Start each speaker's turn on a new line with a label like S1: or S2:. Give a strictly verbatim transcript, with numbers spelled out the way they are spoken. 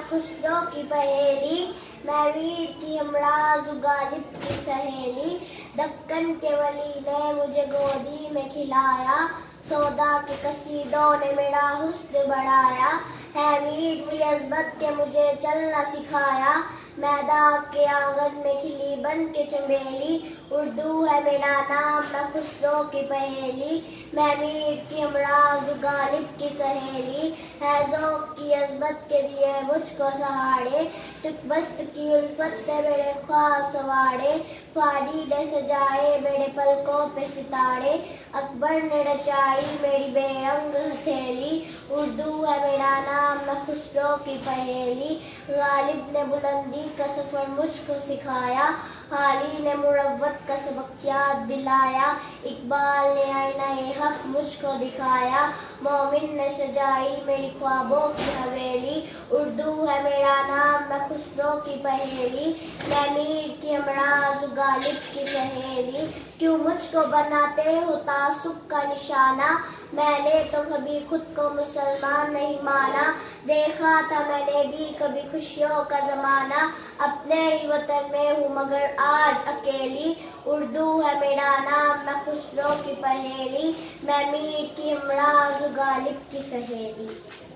S1: खुसरो की पहेली, मैं वीर की हमराज गालिब की सहेली। दक्कन के वली ने मुझे गोदी में खिलाया, सौदा के कसीदों ने मेरा हुस्न बढ़ाया। है वीर की अज़मत के मुझे चलना सिखाया, मैदान के आंगन में खिली बन के चमेली। उर्दू है मेरा नाम, मैं खुसरो की पहेली, मैं मीर की हमराज गालिब की सहेली। है ज़ौक़ की अज़मत के दिए मुझको सहारे, शुकबस्त की उल्फत ने मेरे ख्वाब सवारे। फारी ने सजाए मेरे पलकों पे सितारे, अकबर ने रचाई मेरी बेरंग हथेली। उर्दू है मेरा नाम, मैं खुसरो की पहेली, गालिब ने बुलंदी का सफर मुझको सिखाया, हाली ने मुरव्वत का सबक याद दिलाया। इकबाल ने आईना-ए हक मुझको दिखाया, मोमिन ने सजाई मेरी ख्वाबों की हवेली। उर्दू है मेरा नाम, मैं खुसरो की पहेली, मैं मीर की हमराज गालिब की सहेली। क्यों मुझको बनाते हो तासुब का निशाना, मैंने तो कभी खुद को मुसलमान नहीं माना। देखा था मैंने भी कभी खुशियों का ज़माना, अपने ही वतन में हूँ मगर आज अकेली। उर्दू है मेरा नाम, मैं खुसरो की पहेली, मैं मीर की हमराज गालिब की सहेली।